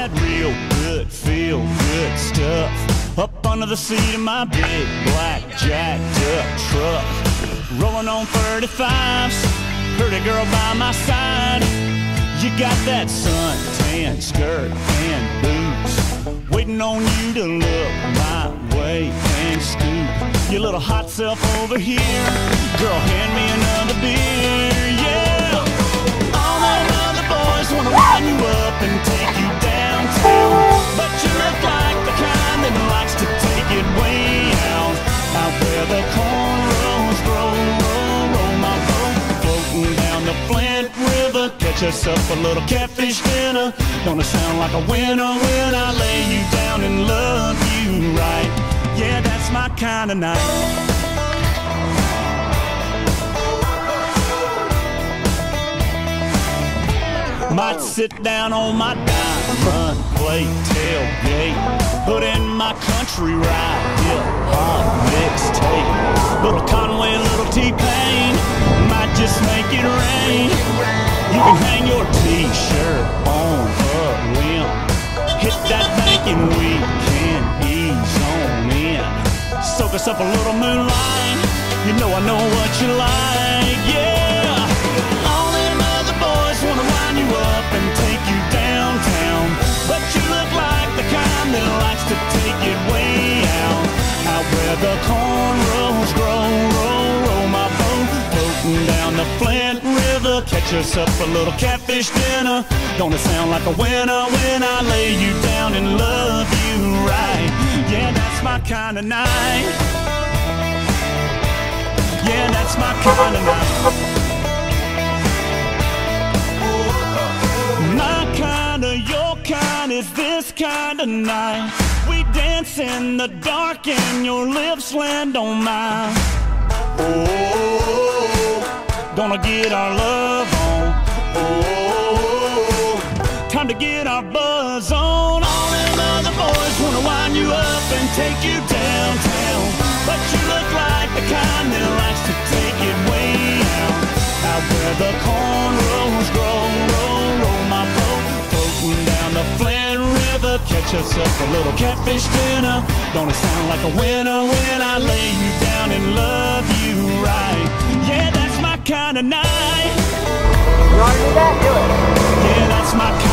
that real good, feel good stuff up under the seat of my big black jacked up truck. Rolling on 35s, pretty girl by my side. You got that suntan skirt and boots, waiting on you to look my way and scoop your little hot self over here. Girl, hand me another beer, yeah. All them other boys wanna line you up and take you downtown, but you look like the kind that likes to take it way out, out where the cornrows grow. Roll my boat, floating down the Flint River. Catch us up a little catfish dinner. Gonna sound like a winner when I lay you down and love you right. Yeah, that's my kind of night. Might sit down on my diamond plate tailgate, put in my country ride, hip-hop mixtape. Little Conway, little T-Pain, might just make it rain. You can hang your t-shirt on a limb, hit that bank and we can ease on in. Soak us up a little moonlight, you know I know what you like, yeah. All them other boys wanna line you up and take you downtown, but you look like the kind that likes to take it way out, out where the cornrows grow. Roll my boat, floating down the Flint River. Catch us up a little catfish dinner. Gonna sound like a winner when I lay you down and love you right. Yeah, that's my kind of night. Yeah, that's my kind of night. My kind of, your kind is this kind of night. We dance in the dark and your lips land on mine. Oh, gonna get our love on. Oh, time to get our buzz on. All them other boys wanna wind you up and take you downtown, but you look like the kind that likes to take it way out, out where the cornrows grow. Roll my boat, floating down the Flint River. Catch us up a little catfish dinner. Gonna sound like a winner when I lay you down and love you right. Yeah, that's my kind of night. You wanna do that? Do it. Yeah, that's my kind of night.